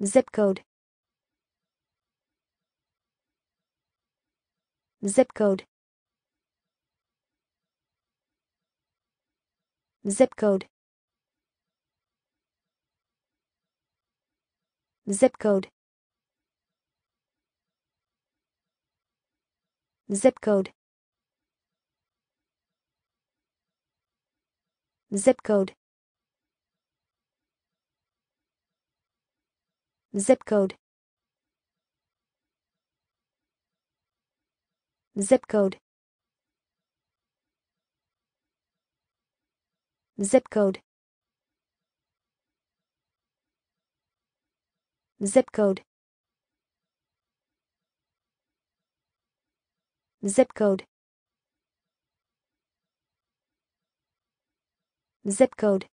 Zipcode. Zipcode. Zipcode. Zipcode. Zipcode. Zipcode. Zipcode. Zipcode. Zipcode. Zipcode. Zipcode. Zipcode.